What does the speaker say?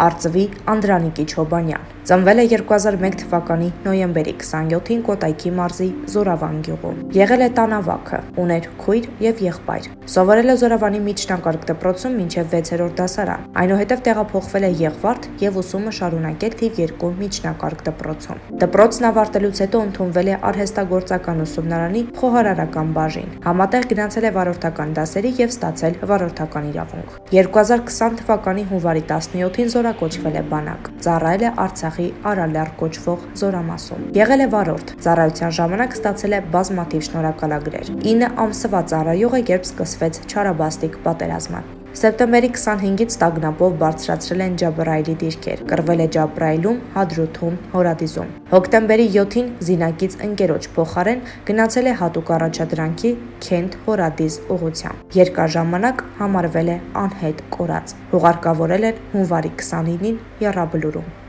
Արծվի Չոբանյան։ Ծնվել է 2001 թվականի նոյեմբերի 27-ին Կոտայքի մարզի Զորավան գյուղում։ Եղել է տանավակը, ուներ քույր եւ եղբայր։ Սովորել է Զորավանի միջնակարգ դպրոցում մինչև 6-րդ դասարան։ Այնուհետև տեղափոխվել է Եղվարդ եւ ուսումը շարունակել թիվ 2 միջնակարգ դպրոցում։ Դպրոցն ավարտելուց հետո ընդունվել է արհեստագործական ուսումնարանի խոհարարական բաժին։ Համատեղ գնացել է վարորդական դասերի եւ ստացել վարորդական իրավունք։ 2020 թվականի հունվարի 17-ին զորակոչվել է բանակ։ Ծառայել է Արցախի Արալյար կոչվող զորամասում։ Եղել է վարորդ։ Ծառայության ժամանակ ստացել է բազմաթիվ շնորհակալագրեր։ 9 ամսվա ծառայող է, երբ սկսվեց Չարաբաստիկ պատերազմը։ Սեպտեմբերի 25-ից տագնապով բարձրացրել են Ջաբրայելի դիրքեր, կռվել է Ջաբրայիլում, Հադրութում, Հորադիզում։ Հոկտեմբերի 7-ին զինակից ընկերոջ փոխարեն գնացել է հատուկ առաջադրանքի Քենթ Հորադիզ ուղղությամբ։ Երկար ժամանակ համարվել է անհետ կորած։ Հուղարկավորել են հունվարի 29-ին Եռաբլուրում։